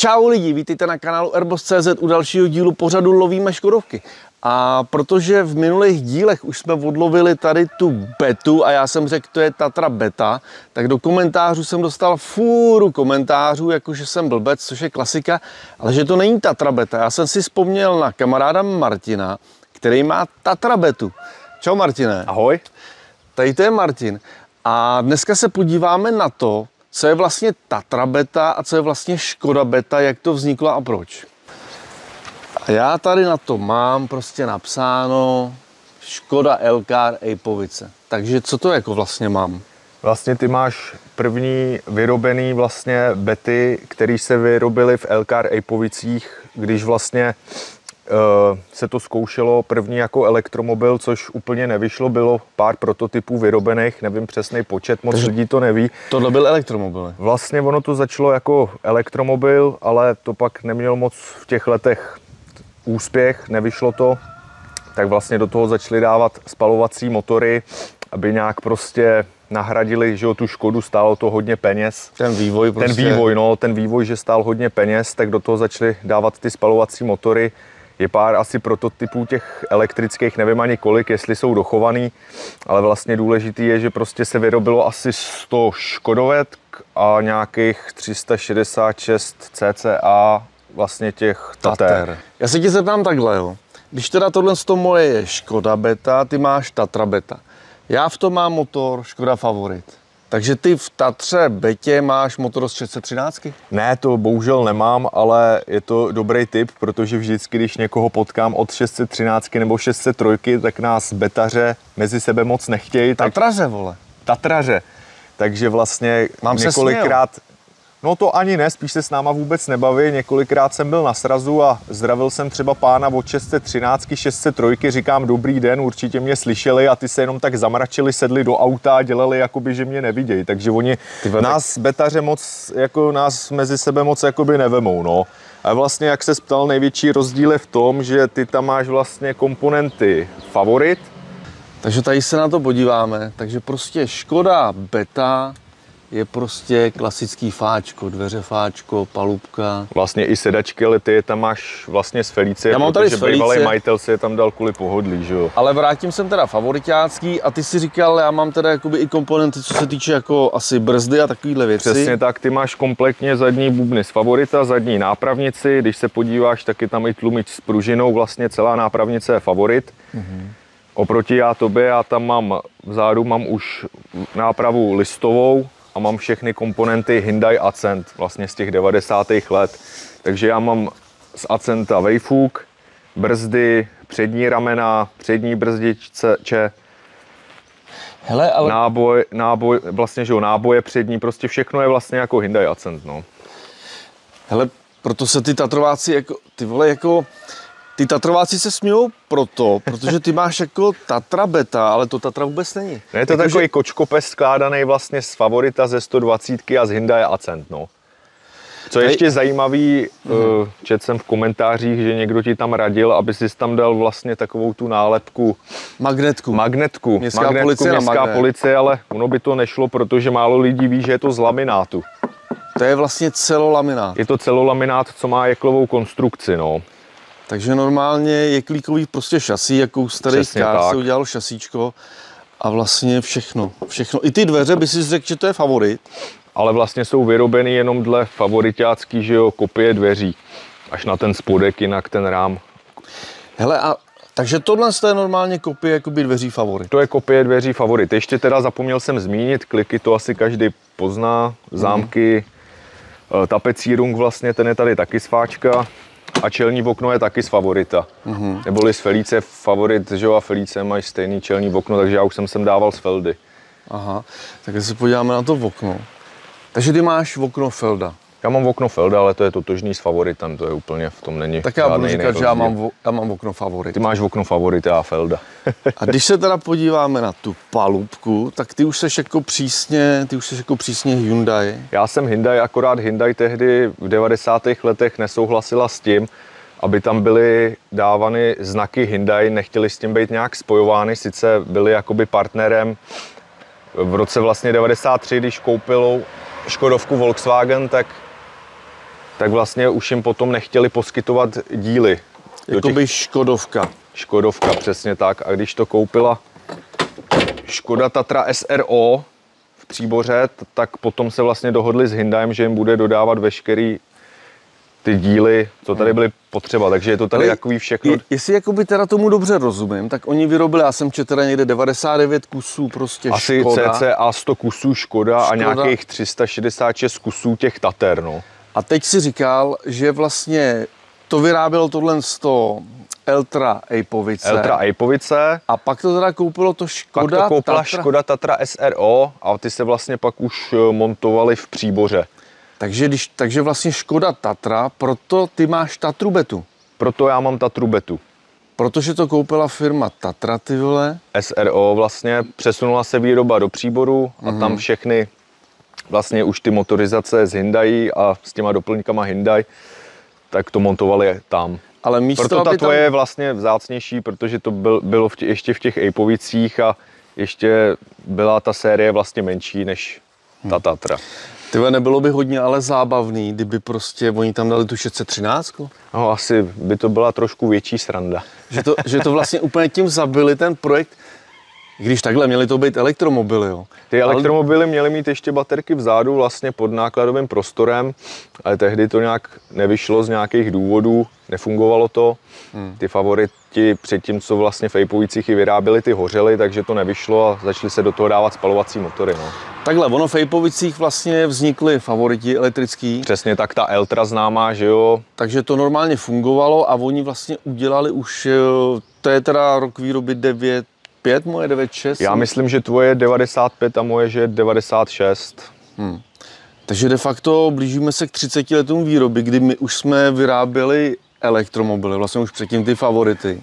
Čau lidi, vítejte na kanálu Airbus.cz u dalšího dílu pořadu Lovíme škodovky. A protože v minulých dílech už jsme odlovili tady tu betu a já jsem řekl, to je Tatra Beta, tak do komentářů jsem dostal fůru komentářů, jakože jsem blbec, což je klasika, ale že to není Tatra Beta. Já jsem si vzpomněl na kamaráda Martina, který má Tatra Betu. Čau Martine. Ahoj. Tady to je Martin. A dneska se podíváme na to, co je vlastně Tatra Beta a co je vlastně Škoda Beta, jak to vzniklo a proč. A já tady na to mám prostě napsáno Škoda Elcar Ejpovice. Takže co to jako vlastně mám? Vlastně ty máš první vyrobený vlastně bety, které se vyrobily v Elcar Ejpovicích, když vlastně se to zkoušelo první jako elektromobil, což úplně nevyšlo, bylo pár prototypů vyrobených, nevím přesný počet, moc lidí to neví. Tohle byl elektromobil. Vlastně ono to začalo jako elektromobil, ale to pak nemělo moc v těch letech úspěch, nevyšlo to, tak vlastně do toho začali dávat spalovací motory, aby nějak prostě nahradili, že jo, tu Škodu, stálo to hodně peněz. Ten vývoj prostě. Ten vývoj, že stál hodně peněz, tak do toho začali dávat ty spalovací motory. Je pár asi prototypů těch elektrických, nevím ani kolik, jestli jsou dochovaný, ale vlastně důležitý je, že prostě se vyrobilo asi 100 Škodovetk a nějakých 366 cca vlastně těch Tater. Já se tě zeptám takhle, jo. Když teda tohle moje je Škoda Beta, ty máš Tatra Beta. Já v tom mám motor Škoda Favorit. Takže ty v Tatře Betě máš motor z 613? Ne, to bohužel nemám, ale je to dobrý tip, protože vždycky, když někoho potkám od 613 nebo 603, tak nás betaře mezi sebe moc nechtějí. Tatraře, vole. Tatraře. Takže vlastně mám několikrát... No to ani ne, spíš se s náma vůbec nebaví. Několikrát jsem byl na srazu a zdravil jsem třeba pána od 613, 603, říkám dobrý den, určitě mě slyšeli a ty se jenom tak zamračili, sedli do auta a dělali jakoby, že mě nevidějí. Takže oni nás betaře moc, jako nás mezi sebe moc jakoby nevemou, no. A vlastně, jak se ptal, největší rozdíl je v tom, že ty tam máš vlastně komponenty Favorit. Takže tady se na to podíváme. Takže prostě Škoda Beta je prostě klasický fáčko, dveře fáčko, palubka. Vlastně i sedačky, ale ty je tam máš vlastně z Felicie, protože bývalý majitel si je tam dal kvůli pohodlí, že jo. Ale vrátím sem teda favoritácký a ty si říkal, já mám teda jakoby i komponenty, co se týče jako asi brzdy a takovýhle věci. Přesně tak, ty máš kompletně zadní bubny z Favorita, zadní nápravnici, když se podíváš, tak je tam i tlumič s pružinou, vlastně celá nápravnice je Favorit. Oproti já tam mám, vzadu mám už nápravu listovou, a mám všechny komponenty Hyundai Accent, vlastně z těch 90. let. Takže já mám z Accenta vejfuk, brzdy, přední ramena, přední brzdiče, hele, ale... náboj, vlastně, že jo, náboje přední, prostě všechno je vlastně jako Hyundai Accent, no. Hele, proto se ty Tatrováci jako, ty vole, jako... Ty Tatrováci se smějou protože ty máš jako Tatra Beta, ale to Tatra vůbec není. Ne, je to jako takový kočkopes skládaný vlastně z Favorita ze 120 a z Hyundai Accent, no. Co je ještě zajímavý, četl jsem v komentářích, že někdo ti tam radil, aby si tam dal vlastně takovou tu nálepku. Magnetku. Městská policie, ale ono by to nešlo, protože málo lidí ví, že je to z laminátu. To je vlastně celolaminát. Je to celolaminát, co má jeklovou konstrukci, no. Takže normálně je klíkový prostě šasí, jako starý Car se udělal šasíčko a vlastně všechno. I ty dveře by si řekl, že to je Favorit. Ale vlastně jsou vyrobeny jenom dle favoritácký, že jo, kopie dveří. Až na ten spodek, jinak ten rám. Hele, takže tohle je normálně kopie jakoby dveří Favorit. To je kopie dveří Favorit. Ještě teda zapomněl jsem zmínit, kliky to asi každý pozná, zámky, tapecírung vlastně, ten je tady taky z fáčka. A čelní okno je taky z Favorita. Neboli z Felice Favorit, že jo, a Felice mají stejný čelní okno, takže já už jsem sem dával z Feldy. Aha, tak se podíváme na to okno. Takže ty máš okno Felda. Já mám okno Felda, ale to je totožný s Favoritem, to je úplně, v tom není. Tak já budu říkat, že já mám okno Favorit. Ty máš okno Favorita a Felda. A když se teda podíváme na tu palubku, tak ty už seš jako přísně Hyundai. Já jsem Hyundai, akorát Hyundai tehdy v 90. letech nesouhlasila s tím, aby tam byly dávány znaky Hyundai, nechtěli s tím být nějak spojovány, sice byli jakoby partnerem. V roce vlastně 93, když koupil Škodovku Volkswagen, tak tak vlastně už jim potom nechtěli poskytovat díly. Jakoby Škodovka. Škodovka, přesně tak. A když to koupila Škoda Tatra SRO v Příboře, tak potom se vlastně dohodli s Hyundaiem, že jim bude dodávat veškerý ty díly, co tady byly potřeba. Takže je to tady takový všechno. Jestli jakoby teda tomu dobře rozumím, tak oni vyrobili, já jsem četl teda někde 99 kusů prostě asi Škoda. cca 100 kusů Škoda a nějakých 366 kusů těch Tater, no. A teď si říkal, že vlastně to vyrábělo tohle z toho Eltra Ejpovice. A pak to teda koupilo to Škoda Pak to koupila Tatra. Škoda Tatra SRO a ty se vlastně pak už montovaly v Příboře. Takže vlastně Škoda Tatra, proto ty máš Tatru Betu. Proto já mám Tatru Betu. Protože to koupila firma Tatra, ty vole. SRO vlastně, přesunula se výroba do Příboru a tam všechny vlastně už ty motorizace z Hyundai a s těma doplňkama Hyundai, tak to montovali tam. Ale místo, proto ta tvoje je vlastně vzácnější, protože to bylo ještě v těch Ejpovicích a ještě byla ta série vlastně menší než ta Tatra. Tyhle, nebylo by hodně ale zábavný, kdyby prostě oni tam dali tu 613? No asi by to byla trošku větší sranda. Že to vlastně úplně tím zabili ten projekt, když takhle měly to být elektromobily, jo. Ty elektromobily měly mít ještě baterky vzadu vlastně pod nákladovým prostorem, ale tehdy to nějak nevyšlo z nějakých důvodů, nefungovalo to. Ty favoriti předtím, co vlastně v Ejpovicích i vyráběli, ty hořely, takže to nevyšlo a začaly se do toho dávat spalovací motory, no. Takhle, ono v Ejpovicích vlastně vznikly favoriti elektrický. Přesně tak, ta Eltra známá, že jo. Takže to normálně fungovalo a oni vlastně udělali už, to je teda rok výroby 95, moje 96. Já myslím, že tvoje je 95 a moje, že je 96. Takže de facto blížíme se k 30 letům výroby, kdy my už jsme vyráběli elektromobily, vlastně už předtím ty favority.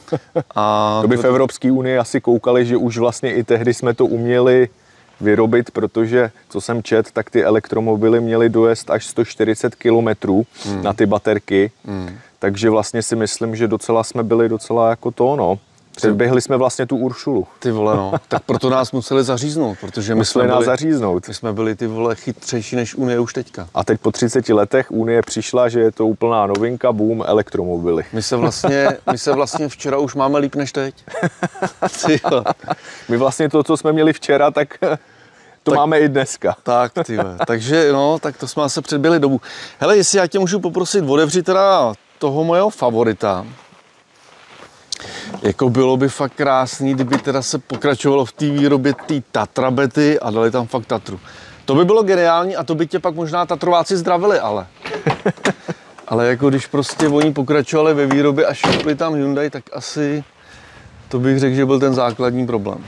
A to by v Evropské unii asi koukali, že už vlastně i tehdy jsme to uměli vyrobit, protože, co jsem čet, tak ty elektromobily měly dojezd až 140 km na ty baterky. Takže vlastně si myslím, že jsme byli docela jako to, no. Předběhli jsme vlastně tu Uršulu. Ty vole, no. Tak proto nás museli zaříznout, protože my jsme byli ty vole chytřejší než Unie už teďka. A teď po 30 letech Unie přišla, že je to úplná novinka, boom, elektromobily. My se vlastně včera už máme líp než teď. My vlastně to, co jsme měli včera, tak máme i dneska. Tak, tyhle. Takže no, tak to jsme se předběhli dobu. Hele, jestli já tě můžu poprosit, otevři teda toho mojeho favorita. Jako bylo by fakt krásný, kdyby teda se pokračovalo v té výrobě té Tatra Bety a dali tam fakt Tatru. To by bylo geniální a to by tě pak možná Tatrováci zdravili, ale. Ale jako když prostě oni pokračovali ve výrobě a šupli tam Hyundai, tak asi to bych řekl, že byl ten základní problém.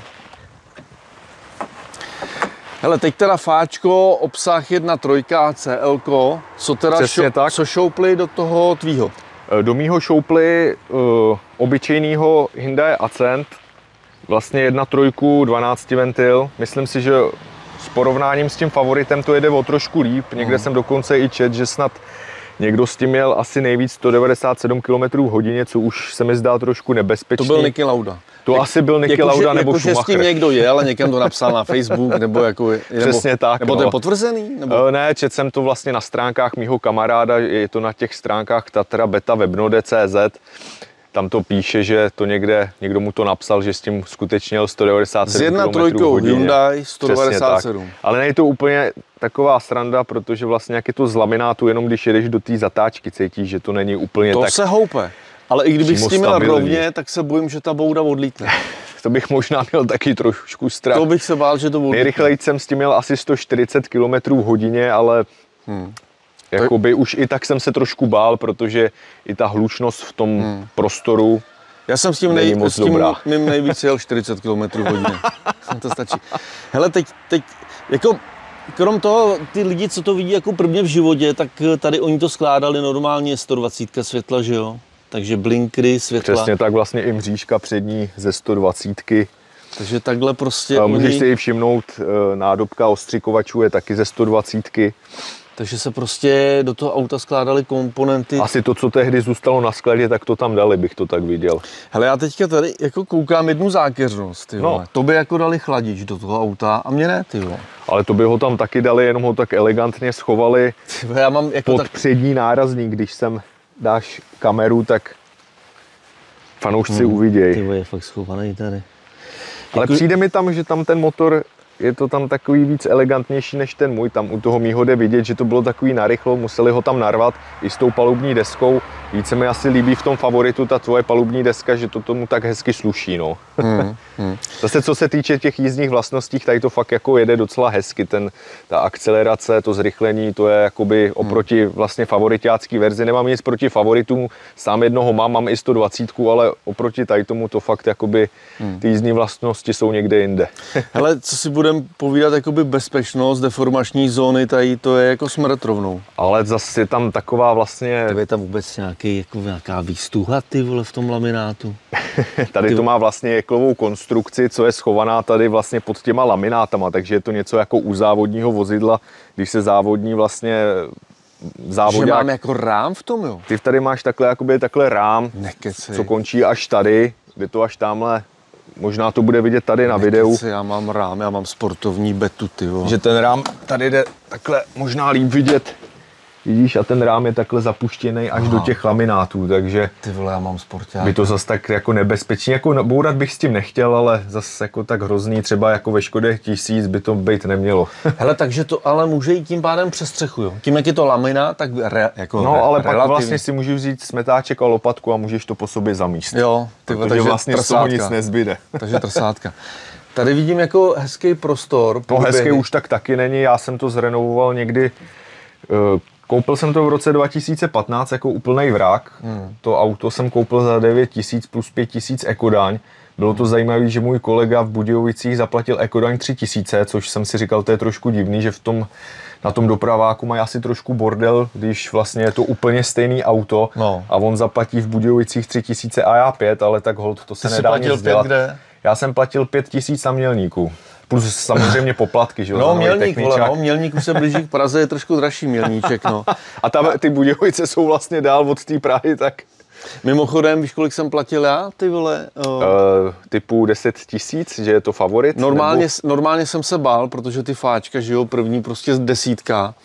Hele, teď teda fáčko, obsah 1.3 CL, co teda co šoupli do toho tvýho? Do mýho šoupli obyčejného Hyundai Accent, vlastně 1.3, 12 ventil. Myslím si, že s porovnáním s tím favoritem to jede o trošku líp. Někde jsem dokonce i čet, že snad někdo s tím měl asi nejvíc 197 km/h, co už se mi zdá trošku nebezpečný. To byl Niki Lauda. To asi byl Niki Lauda nebo Schumacher. Jakože s tím někdo jel a někam to napsal na Facebook, nebo jako... Přesně tak. Nebo to je potvrzený? Nebo? Ne, četl jsem to vlastně na stránkách mýho kamaráda, je to na těch stránkách Tatra Beta webnode.cz. Tam to píše, že to někdo mu to napsal, že s tím skutečně jel 197 km/h. Hyundai 197. Ale není to úplně taková sranda, protože vlastně jak je to z laminátu, jenom když jedeš do té zatáčky, cítíš, že to není úplně to tak... To se houpe. Ale i kdybych s tím měl rovně, tak se bojím, že ta bouda odlítne. To bych možná měl taky trošku strach. To bych se bál, že to odlítne. Nejrychleji jsem s tím měl asi 140 km/h, ale jakoby už i tak jsem se trošku bál, protože i ta hlučnost v tom prostoru já jsem s tím mým nejvíc jel 40 km/h. To stačí. Hele, teď jako krom toho, ty lidi, co to vidí jako prvně v životě, tak tady oni to skládali normálně 120 světla, že jo? Takže blinkry, světla. Přesně tak, vlastně i mřížka přední ze 120. Takže takhle prostě Můžeš si ji všimnout, nádobka ostřikovačů je taky ze 120. Takže se prostě do toho auta skládaly komponenty. Asi to, co tehdy zůstalo na skladě, tak to tam dali, bych to tak viděl. Hele, já teďka tady jako koukám jednu zákeřnost, ty vole. To by jako dali chladič do toho auta a mě ne, ty vole. Ale to by ho tam taky dali, jenom ho tak elegantně schovali Já mám jako pod přední nárazník, když sem dáš kameru, tak fanoušci uvidějí. Ty vole, je fakt schovaný tady. Ale přijde mi tam, že tam ten motor, je to tam takový víc elegantnější než ten můj. Tam u toho mýho jde vidět, že to bylo takový narychlo, museli ho tam narvat i s tou palubní deskou. Více mi asi líbí v tom favoritu ta tvoje palubní deska, že to tomu tak hezky sluší, no. Zase co se týče těch jízdních vlastností, tady to fakt jako jede docela hezky. Ta akcelerace, to zrychlení, to je jakoby oproti vlastně favoritácký verzi. Nemám nic proti favoritům, sám jednoho mám i 120, ale oproti tady tomu to fakt jakoby ty jízdní vlastnosti jsou někde jinde. Hele, co si budeme povídat, jakoby bezpečnost, deformační zóny, tady to je jako smrt rovnou. Ale zase je tam taková vlastně... Je tam vůbec nějaká výstuha, ty vole, v tom laminátu? Tady to má vlastně jeklovou konstrukci, co je schovaná tady vlastně pod těma laminátama, takže je to něco jako u závodního vozidla, když se závodní vlastně závodák... Že mám jako rám v tom, jo? Ty tady máš takhle rám, Nekecej. Co končí až tady, kde to až tamhle, možná to bude vidět tady na videu. Já mám rám, já mám sportovní betu, ty vole. Že ten rám tady jde takhle možná líp vidět. Vidíš, a ten rám je takhle zapuštěný až do těch laminátů, takže ty vole, já mám sporták. by to zase tak jako nebezpečný, jako bourat bych s tím nechtěl, ale zase jako tak hrozný, třeba jako ve Škodě 1000 by to být nemělo. Hele, takže to ale může jít tím pádem přes střechu, jo? Tím, jak je to laminát, tak jako no, ale relativně. pak vlastně si můžeš vzít smetáček a lopatku a můžeš to po sobě zamíst. Jo, ty vole, takže vlastně z toho nic nezbyde. Takže trsátka. Tady vidím jako hezký prostor. No hezký už tak taky není, já jsem to zrenovoval někdy, koupil jsem to v roce 2015 jako úplnej vrak. To auto jsem koupil za 9 000 plus 5 000 ekodaň. Bylo to zajímavé, že můj kolega v Budějovicích zaplatil ekodaň 3 000, což jsem si říkal, to je trošku divný, že na tom dopraváku mají asi trošku bordel, když vlastně je to úplně stejný auto a on zaplatí v Budějovicích 3 000 a já 5, ale tak holt, to se nedá nic dělat. Kde? Já jsem platil 5 000 na Mělníku. Plus samozřejmě poplatky, že jo? No, Mělník, vole, no, Mělník už se blíží k Praze, je trošku dražší Mělníček, no. A ty Budějovice jsou vlastně dál od té Prahy, tak... Mimochodem, víš, kolik jsem platil já, ty vole? Typu 10 000, že je to favorit? Normálně jsem se bál, protože ty fáčka, že jo, první prostě 10,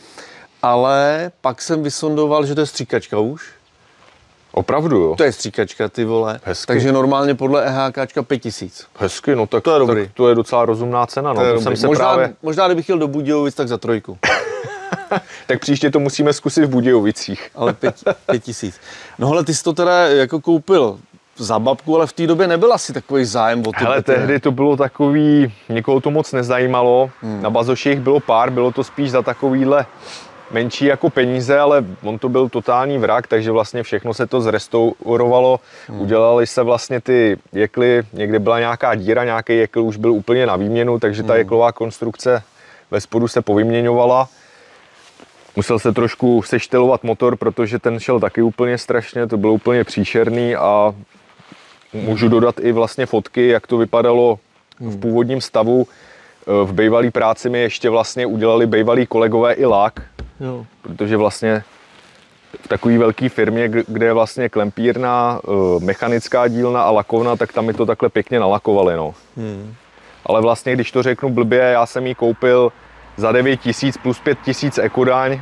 ale pak jsem vysondoval, že to je stříkačka už. Opravdu, jo? To je stříkačka, ty vole. Hezky. Takže normálně podle EHKčka 5 000. Hezky, no tak to je dobrý. Tak to je docela rozumná cena, no. To jsem se možná kdybych jel do Budějovic, tak za 3. Tak příště to musíme zkusit v Budějovicích. Ale 5 000. No hele, ty jsi to teda jako koupil za babku, ale v té době nebyl asi takový zájem o ty. Hele, tehdy to bylo takový, někoho to moc nezajímalo. Na Bazoši jich bylo pár, bylo to spíš za takovýhle menší jako peníze, ale on to byl totální vrak, takže vlastně všechno se to zrestaurovalo. Udělali se vlastně ty jekly, někde byla nějaká díra, nějaký jekl už byl úplně na výměnu, takže ta jeklová konstrukce ve spodu se povyměňovala. Musel se trošku seštelovat motor, protože ten šel taky úplně strašně, to bylo úplně příšerný a můžu dodat i vlastně fotky, jak to vypadalo v původním stavu. V bejvalý práci mi ještě vlastně udělali bejvalí kolegové i lák, protože vlastně v takové velké firmě, kde je vlastně klempírna, mechanická dílna a lakovna, tak tam mi to takhle pěkně nalakovali, no. Ale vlastně, když to řeknu blbě, já jsem ji koupil za 9 000 plus 5 000 ekodaň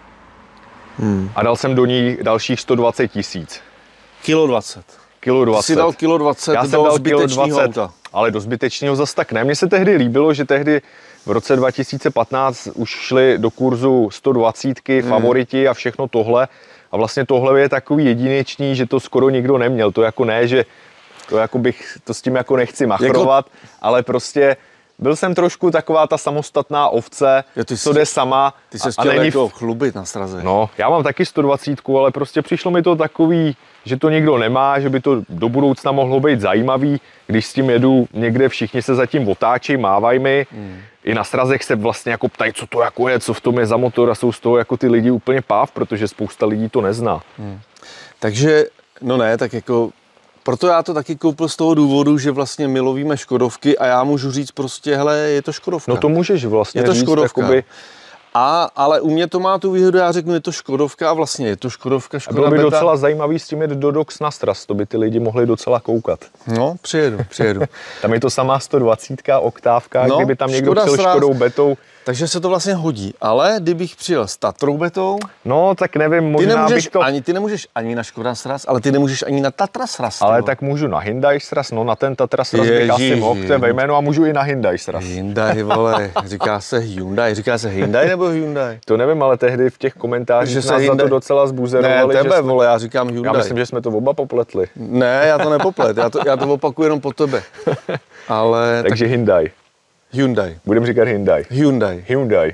a dal jsem do ní dalších 120 000. Kilo 20. Kilo 20. Ty jsi dal kilo 20 já do zbytečného auta. Ale do zbytečného zas tak ne. Mně se tehdy líbilo, že tehdy v roce 2015 už šli do kurzu 120, favoriti a všechno tohle. A vlastně tohle je takový jedinečný, že to skoro nikdo neměl. To jako ne, že to jako bych to s tím jako nechci machrovat, ale prostě byl jsem trošku taková ta samostatná ovce, co jde sama. Ty se chtěl jako chlubit na straze. No, já mám taky 120, ale prostě přišlo mi to takový, že to nikdo nemá, že by to do budoucna mohlo být zajímavý, když s tím jedu někde, všichni se zatím otáčí, mávají mi. I na srazech se vlastně jako ptají, co to jako je, co v tom je za motor a jsou z toho jako ty lidi úplně páv, protože spousta lidí to nezná. Takže, no ne, tak jako Proto já to taky koupil z toho důvodu, že vlastně my lovíme škodovky a já můžu říct prostě, hele, je to škodovka. No to můžeš vlastně je to říct, škodovka. Jakoby... Ale u mě to má tu výhodu, já řeknu, je to škodovka a vlastně je to škodovka, A bylo by beta. docela zajímavý s tím jít do Dox na Stras, to by ty lidi mohli docela koukat. No, přijedu. Tam je to samá 120 oktávka, No, kdyby tam někdo Škoda přijel Stras. Škodou betou. Takže se to vlastně hodí, ale kdybych přijel s Tatrou betou, No, tak nevím, možná bych to... ty nemůžeš ani na Škoda Sraz, ale ty nemůžeš ani na Tatra Sraz. Ale tak můžu na Hyundai Sraz, no na ten Tatra Sraz bych asi mohl, to je ve jménu a můžu i na Hyundai Sraz. Hyundai, vole, říká se Hyundai nebo Hyundai? To nevím, ale tehdy v těch komentářích Takže se nás za Hyundai- to docela zbuzerovali. Ne, tebe, že vole, já říkám já Hyundai. myslím, že jsme to oba popletli. Ne, já to nepoplet, já to opakuju jenom po tebe. Ale Takže Hyundai. Hyundai. Budeme říkat Hyundai.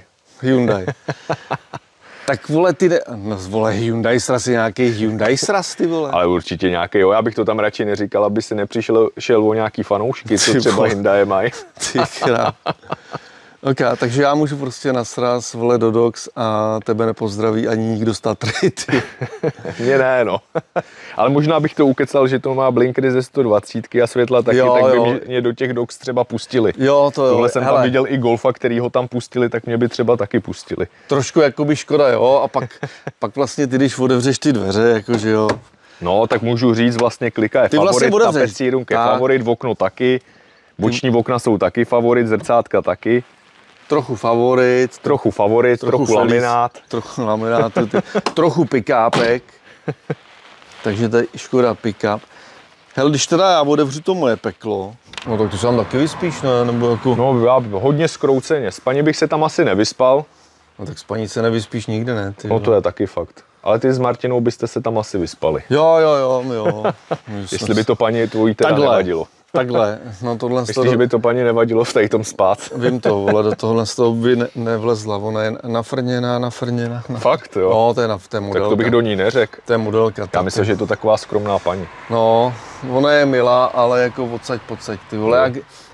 Tak vole, vole, Hyundai Sraz je nějaký Hyundai Sraz, ty vole. Ale určitě nějaký, jo, já bych to tam radši neříkal, aby si šel o nějaký fanoušky, co třeba Hyundai mají. Ty král. Ok, takže já můžu prostě na Sraz, vole, do Dox a tebe nepozdraví ani nikdo z Tatry, ty. Mně ne, no. Ale možná bych to ukecal, že to má blinkery ze 120 a světla taky, Jo, tak by jo. mě do těch Dox třeba pustili. Jo, to jo. Tohle jsem hele, tam viděl i Golfa, který ho tam pustili, tak mě by třeba taky pustili. trošku jakoby škoda, jo, a pak vlastně ty, když otevřeš ty dveře, jakože jo. No, tak můžu říct, vlastně klika je Ty vlastně favorit, otevřeš. tapecírunk je Tak. favorit, v okno taky, boční okna jsou taky favorit, zrcátka taky, Trochu favorit, trochu favorit, trochu Feliz, laminát. Trochu laminátu, trochu pick-upek. Takže tady Škoda pick-up. Hele, když teda já otevřu to moje peklo, no tak to se tam taky vyspíš, ne? Nebo jako... No, já hodně zkrouceně, spaně bych se tam asi nevyspal, No tak spaní se nevyspíš nikde, ne? Ty, no to je taky fakt. Ale ty s Martinou byste se tam asi vyspali. Jo. Jestli by to paní tvojí teda nevadilo. Takhle, no tohle Myslíš, že by to paní nevadilo v tady tom spát? Vím to, vole, do tohle z toho by nevlezla, ona je nafrněná. Fakt, jo? No, to je té modelka. Tak to bych do ní neřekl. To je modelka. Já myslím, že je to taková skromná paní. No, ona je milá, ale jako odsaď, ty vole.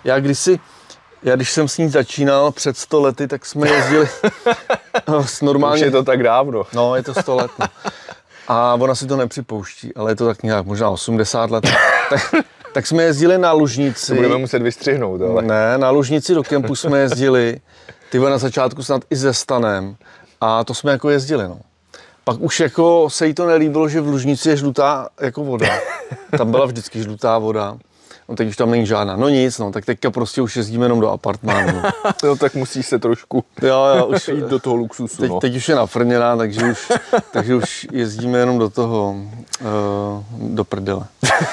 Když jsem s ní začínal před 100 lety, tak jsme jezdili normálně. Už je to tak dávno. No, je to 100 let. No. A ona si to nepřipouští, ale je to tak nějak možná 80 let. Tak jsme jezdili na Lužnici. To budeme muset vystřihnout, ale. Ne, na Lužnici do kempu jsme jezdili. Ty na začátku snad i se Stanem. A to jsme jako jezdili, no. Pak už jako se jí to nelíbilo, že v Lužnici je žlutá jako voda. Tam byla vždycky žlutá voda. No teď už tam není žádná. No nic, no, tak teďka prostě už jezdíme jenom do apartmánu. No, tak musí se trošku Jo, už jít do toho luxusu, no. teď už je nafrněná, takže už jezdíme jenom do toho, do prdele.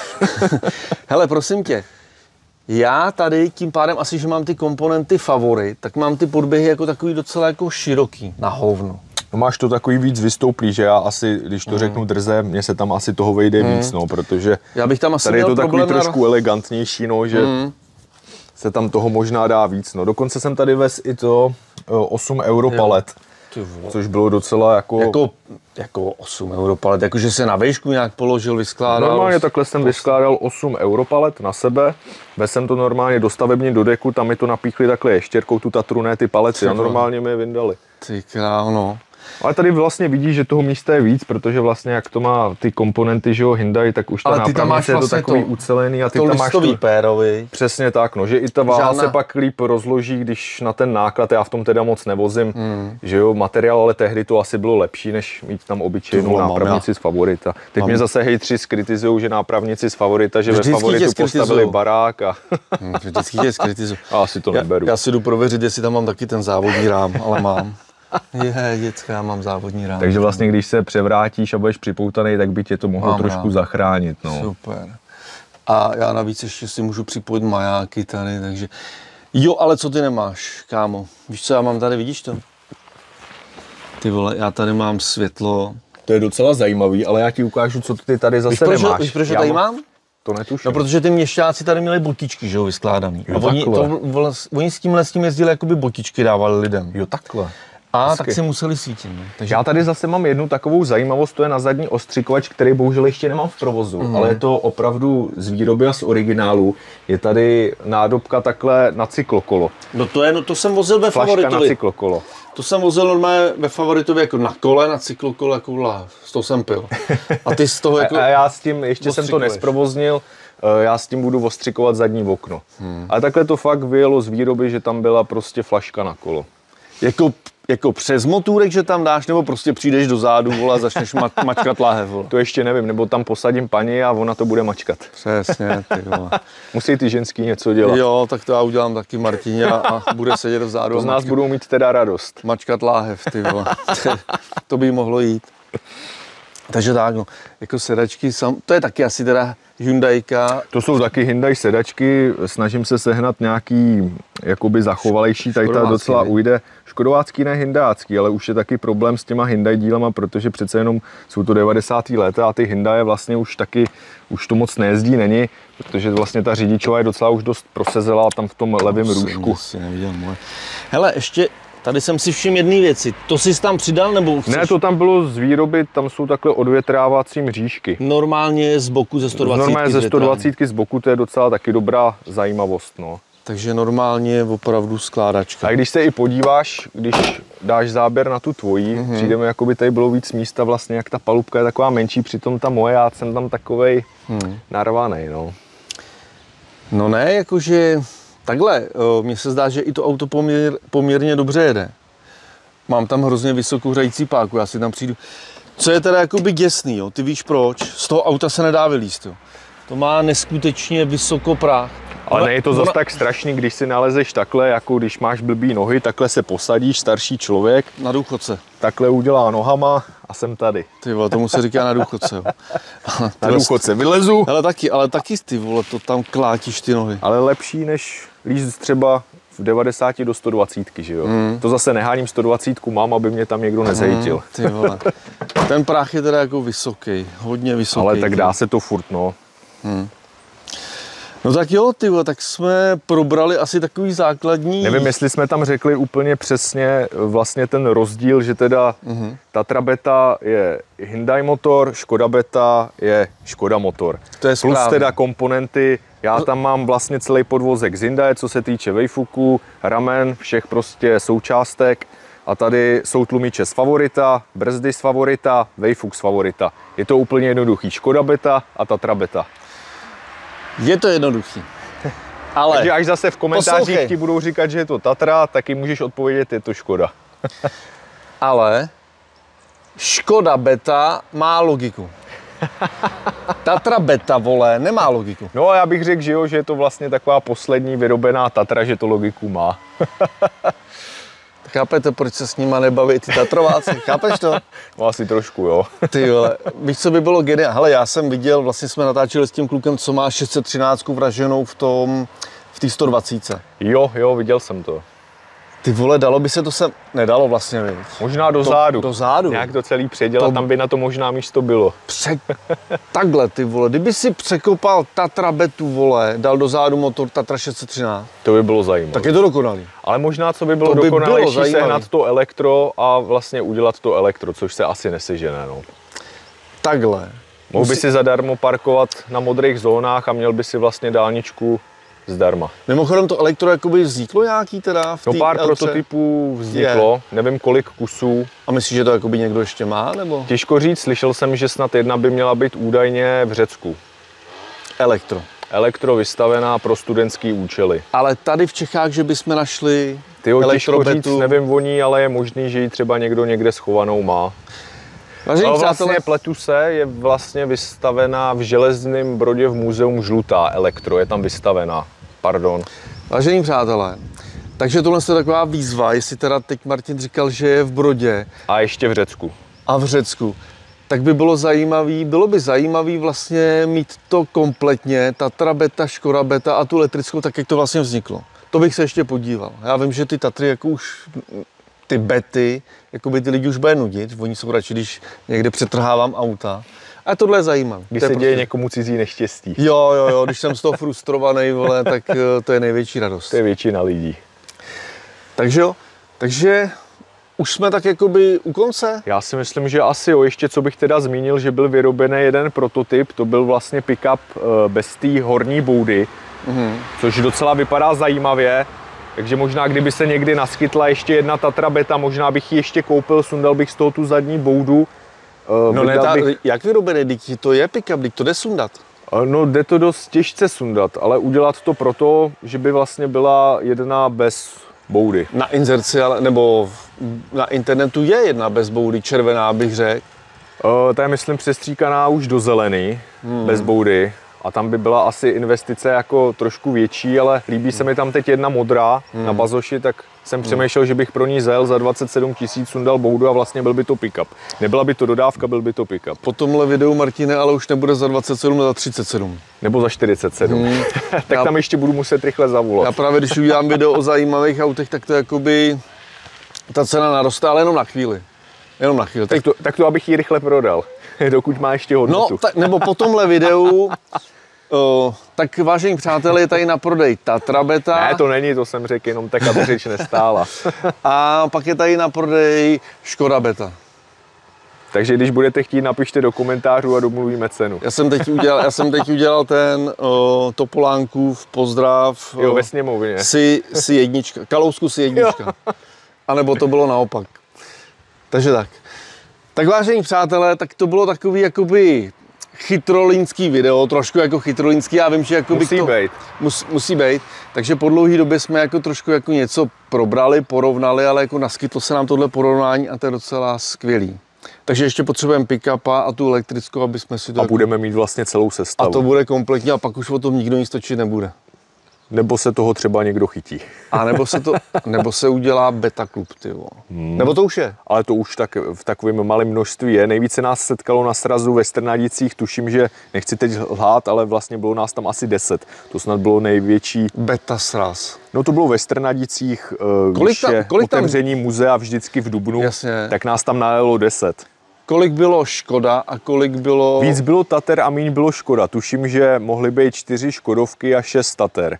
Hele, prosím tě, já tady tím pádem asi, že mám ty komponenty favorit, tak mám ty podběhy jako takový docela jako široký na hovno. No máš to takový víc vystouplý, že já asi, když to řeknu drze, mně se tam asi toho vejde víc, no, protože Já bych tam asi tady je měl to takový problém trošku elegantnější, no, že se tam toho možná dá víc, no. Dokonce jsem tady vez i to 8 euro palet, Ty vole. což bylo docela Jako 8 euro palet, jakože se na výšku nějak položil, vyskládal. Normálně takhle jsem vyskládal 8 euro palet na sebe, vezl jsem to normálně do stavební do deku, tam mi to napíchli takhle ještěrkou, tu Tatru, ne ty palety, a normálně mi je vyndali. Ty král, no. Ale tady vlastně vidíš, že toho místa je víc, protože vlastně jak to má ty komponenty, že jo, Hyundai, tak už ta Ale ty tam máš nápravnice je to vlastně takový ucelený a ty To tam máš listový pérovi. přesně tak, no, že i ta váha Žádná- se pak líp rozloží, když na ten náklad, já v tom teda moc nevozím, že jo, materiál, ale tehdy to asi bylo lepší, než mít tam obyčejnou vole, mám nápravnici z Favorita. Teď mě zase hejtři skritizujou, že nápravnici z Favorita, že Vždycky ve tě Favoritu zkritizují. postavili barák a Vždycky tě skritizuju. a asi to neberu. Já si jdu prověřit, jestli tam mám taky ten závodní rám, ale mám. Děcka, já mám závodní rám. Takže vlastně, když se převrátíš a budeš připoutaný, tak by tě to mohlo Mám trošku rád. zachránit, no. Super. A já navíc ještě si můžu připojit majáky tady, takže... Jo, ale co ty nemáš, kámo? Víš, co já mám tady, vidíš to? Ty vole, já tady mám světlo. To je docela zajímavý, ale já ti ukážu, co ty tady zase nemáš. Víš, proč Já tady mám? To netuším. No, protože ty měšťáci tady měli botičky, že jo, vyskládaný. Jo, A oni, takhle. oni s tím jezdili, jakoby botičky dávali lidem. Jo, takhle. A tak si museli svítit. Ne? Takže... Já tady zase mám jednu takovou zajímavost, to je na zadní ostřikovač, který bohužel ještě nemám v provozu, ale je to opravdu z výroby a z originálu. Je tady nádobka takhle na cyklokolo. No to jsem vozil ve Flaška Favoritovi. na cyklokolo. To jsem vozil normálně ve Favoritovi jako na kole, na cyklokolo jako láhev. Z toho jsem pil. A ty z toho jako... A já s tím, ještě jsem to nesprovoznil, já s tím budu ostřikovat zadní okno. Ale takhle to fakt vyjelo z výroby, že tam byla prostě flaška na kolo. Jako přes motůrek, že tam dáš, nebo prostě přijdeš do zádu, vole, a začneš mačkat láhev, vole. To ještě nevím, nebo tam posadím paní a ona to bude mačkat. Přesně, ty vole. Musí ty ženský něco dělat. Jo, tak to já udělám taky Martině a bude sedět v zádu. To z nás budou mít teda radost. Mačkat láhev, ty vole. To by mohlo jít. Takže tak, no, jako sedačky, to je taky asi teda Hyundaika. To jsou taky Hyundai sedačky, snažím se sehnat nějaký jakoby zachovalejší, tady ta docela ujde. Škodovácký, ne Hyundácký, ale už je taky problém s těma Hyundai dílama, protože přece jenom jsou to 90. léta a ty Hyundai vlastně už to moc nejezdí není, protože vlastně ta řidičová je docela už dost prosezela tam v tom levém růžku. Neviděl moje. Hele, ještě tady jsem si všiml jedné věci. To jsi tam přidal, nebo chceš? Ne, to tam bylo z výroby, tam jsou takhle odvětrávací mřížky. Normálně z boku ze 120. Normálně ze 120 z boku, to je docela taky dobrá zajímavost, no. Takže normálně je opravdu skládačka. A když se i podíváš, když dáš záběr na tu tvojí, přijde mi, jako by tady bylo víc místa vlastně, jak ta palubka je taková menší, přitom ta moje, já jsem tam takovej narvanej, no. No ne, jakože takhle, mně se zdá, že i to auto poměrně dobře jede. Mám tam hrozně vysokou hrající páku, já si tam přijdu. Co je teda jakoby děsný, jo? Ty víš proč? Z toho auta se nedá vylízt, jo? To má neskutečně vysoko práh. Ale ne je to zase tak strašný, když si nalezeš takhle, jako když máš blbý nohy, takhle se posadíš, starší člověk. Na důchodce. Takhle udělá nohama a jsem tady. Ty vole, tomu se říká na důchodce, jo. Na důchodce vylezu. Ale taky ty vole, to tam klátíš ty nohy. Ale lepší, než lízt třeba v 90 do 120, že jo. To zase neháním 120, mám, aby mě tam někdo nezhejtil. Ty vole. Ten práh je teda jako vysoký, hodně vysoký. Ale tak dá se to furt, no. No tak jo, ty vole, tak jsme probrali asi takový základní... Nevím, jestli jsme tam řekli úplně přesně vlastně ten rozdíl, že teda Tatra Beta je Hyundai motor, Škoda Beta je Škoda motor. To je správně. Plus teda komponenty, já tam mám vlastně celý podvozek z Hyundai, co se týče vejfuku, ramen, všech prostě součástek. A tady jsou tlumiče z Favorita, brzdy z Favorita, vejfuk z Favorita. Je to úplně jednoduchý. Škoda Beta a Tatra Beta. Je to jednoduchý. Ale takže až zase v komentářích ti budou říkat, že je to Tatra, taky můžeš odpovědět, je to Škoda. Ale Škoda Beta má logiku. Tatra Beta, vole, nemá logiku. No a já bych řekl, že jo, že je to vlastně taková poslední vyrobená Tatra, že to logiku má. Chápete, proč se s nima nebaví ty Tatrováci? Chápeš to? No asi trošku, jo. Ty vole, víš, co by bylo geniální? Hele, já jsem viděl, vlastně jsme natáčeli s tím klukem, co má 613 vraženou v té 120. Jo, viděl jsem to. Ty vole, dalo by se to sem... Nedalo vlastně, viď? Možná do zádu. Do zádu. Nějak to celý předělat, tam by na to možná místo bylo. Takhle, ty vole, kdyby si překopal Tatra Betu, vole, dal do zádu motor Tatra 613. To by bylo zajímavé. Tak je to dokonalý. Ale možná, co by bylo dokonalejší, sehnat to elektro a vlastně udělat to elektro, což se asi nesežene, no. Takhle. Mohl by si zadarmo parkovat na modrých zónách a měl by si vlastně dálničku zdarma. Mimochodem to elektro jakoby vzniklo nějaký teda v té pár prototypů vzniklo, nevím kolik kusů. A myslíš, že to jakoby někdo ještě má, nebo? Těžko říct, slyšel jsem, že snad jedna by měla být údajně v Řecku. Elektro vystavená pro studentský účely. Ale tady v Čechách, že bychom našli těžko říct, nevím o ní, ale je možný, že ji třeba někdo někde schovanou má. Vážení vlastně pletu se, je vlastně vystavená v Železném Brodě v muzeum žlutá elektro, je tam vystavená, pardon. Vážení přátelé, takže tohle je taková výzva, jestli teda teď Martin říkal, že je v Brodě. A ještě v Řecku. A v Řecku. Tak by bylo by zajímavý vlastně mít to kompletně, Tatra Beta, Škoda Beta a tu elektrickou, tak jak to vlastně vzniklo. To bych se ještě podíval. Já vím, že ty Tatry jako už... ty Bety, jako by ty lidi už bude nudit, oni jsou radši, když někde přetrhávám auta. A tohle je zajímavé. Když se děje někomu cizí neštěstí. Jo, když jsem z toho frustrovaný, vole, tak to je největší radost. To je většina lidí. Takže už jsme tak jakoby u konce? Já si myslím, že asi jo. Ještě co bych teda zmínil, že byl vyrobený jeden prototyp, to byl vlastně pick-up bez té horní boudy, což docela vypadá zajímavě. Takže možná, kdyby se někdy naskytla ještě jedna Tatra Beta, možná bych ji ještě koupil, sundal bych z toho tu zadní boudu. No ne, jak vyrobený, to je pick-up, to jde sundat. No jde to dost těžce sundat, ale udělat to proto, že by vlastně byla jedna bez boudy. Na inzerci, nebo na internetu je jedna bez boudy, červená bych řekl. Ta je myslím přestříkaná už do zelený, bez boudy. A tam by byla asi investice jako trošku větší, ale líbí se mi tam teď jedna modrá na bazoši, tak jsem přemýšlel, že bych pro ní zajel za 27 000, sundal boudu a vlastně byl by to pick-up. Nebyla by to dodávka, byl by to pick-up. Po tomhle videu, Martine, ale už nebude za 27, za 37. Nebo za 47. Tak tam ještě budu muset rychle zavolat. Já právě, když udělám video o zajímavých autech, tak to jakoby ta cena naroste, ale jenom na chvíli. Jenom na chvíli. Tak to abych ji rychle prodal, dokud má ještě hodnotu. No, nebo po tomhle videu, tak vážení přátelé, je tady na prodej Tatra Beta. Ne, to není, to jsem řekl jenom tak, aby řeč nestála. A pak je tady na prodej Škoda Beta. Takže když budete chtít, napište do komentářů a domluvíme cenu. Já jsem teď udělal ten Topolánkův pozdrav. Jo, ve sněmovně. Si jednička, Kalousku si jednička. A nebo to bylo naopak. Takže tak. Tak vážení přátelé, tak to bylo takový jakoby chytrolínský video, trošku jako chytrolínský, já vím, že jakoby musí být. Takže po dlouhé době jsme jako trošku jako něco probrali, porovnali, ale jako naskytlo se nám tohle porovnání a to je docela skvělý. Takže ještě potřebujeme pick-upa a tu elektrickou, aby jsme si to... A budeme mít vlastně celou sestavu. A to bude kompletní a pak už o tom nikdo nic točit nebude. Nebo se toho třeba někdo chytí. A nebo se udělá beta klub, tyjo. Nebo to už je. Ale to už tak v takovém malém množství je. Nejvíce nás setkalo na srazu ve Strnadicích, tuším, že nechci teď lhát, ale vlastně bylo nás tam asi 10. To snad bylo největší. Beta sraz. No to bylo ve Strnadicích, kolik otevření muzea vždycky v dubnu, jasně. Tak nás tam najelo 10. Kolik bylo Škoda a kolik bylo... Víc bylo Tater a míň bylo Škoda. Tuším, že mohly být 4 Škodovky a 6 Tater.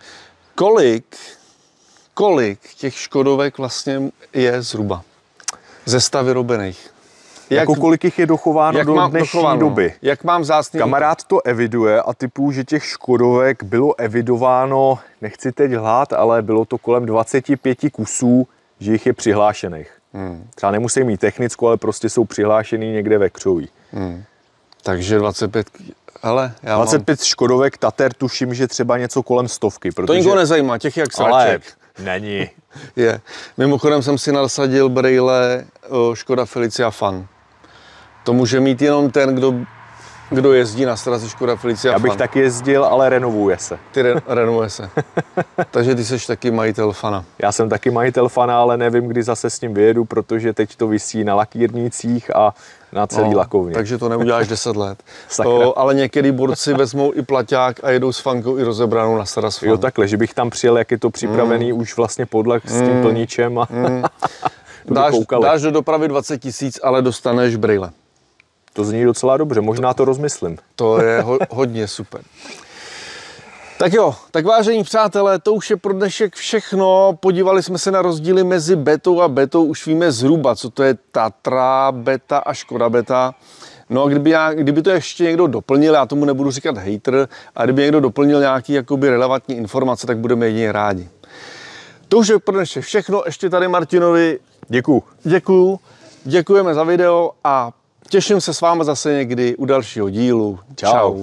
Kolik těch Škodovek vlastně je zhruba ze 100 vyrobených? Jako kolik jich je dochováno do dnešní doby? Jak mám vzácný... Kamarád to eviduje a typu, že těch Škodovek bylo evidováno, nechci teď lhát, ale bylo to kolem 25 kusů, že jich je přihlášených. Třeba nemusí mít technickou, ale prostě jsou přihlášený někde ve křoví. Takže 25... Hele, 25 Škodovek Tater, tuším, že třeba něco kolem 100. To nikoho nezajímá, těch jak sraček. Není. Je. Mimochodem jsem si nasadil brejle Škoda Felicia Fan. To může mít jenom ten, kdo jezdí na srazi Škoda Felicia Fan. Já bych tak jezdil, ale renovuje se. Renovuje se. Takže ty jsi taky majitel Fana. Já jsem taky majitel Fana, ale nevím, kdy zase s ním vyjedu, protože teď to visí na lakírnících a na celý lakovně. Takže to neuděláš 10 let. Ale některý borci vezmou i plaťák a jedou s fankou i rozebranou na sraz Fan. Jo, takhle, že bych tam přijel, jak je to připravený už vlastně podle s tím plničem a dáš do dopravy 20 000, ale dostaneš brejle. To zní docela dobře, možná to rozmyslím. To je hodně super. Tak jo, tak vážení přátelé, to už je pro dnešek všechno. Podívali jsme se na rozdíly mezi Betou a Betou, už víme zhruba, co to je Tatra Beta a Škoda Beta. No a kdyby to ještě někdo doplnil, já tomu nebudu říkat hater, a kdyby někdo doplnil nějaký jakoby relevantní informace, tak budeme jedině rádi. To už je pro dnešek všechno, ještě tady Martinovi děkujeme za video a těším se s vámi zase někdy u dalšího dílu. Čau.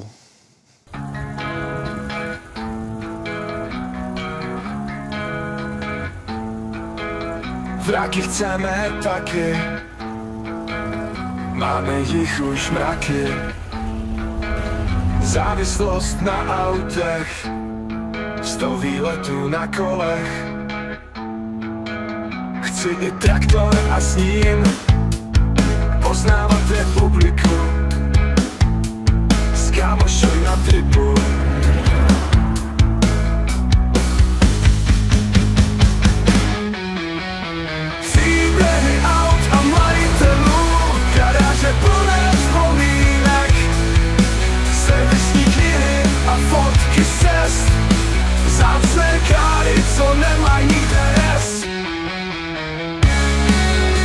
Vraky chceme taky, máme jich už mraky. Závislost na autech, 100 výletů na kolech. Chci i traktor a s ním poznávat republiku. S kámošou na tripu. Příběhy aut a majitelů, garáže plné vzpomínek, servisní knihy a fotky cest, vzácné káry, co nemají nikde jes.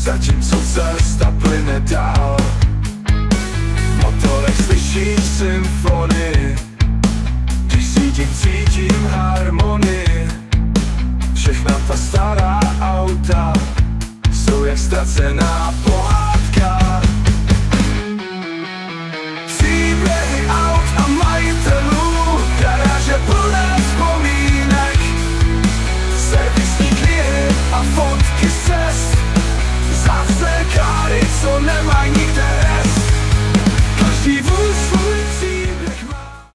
zatímco cesta plyne dál. V motorech slyším symfonii, když cítím harmonii. Všechna ta stará auta jsou jak ztracená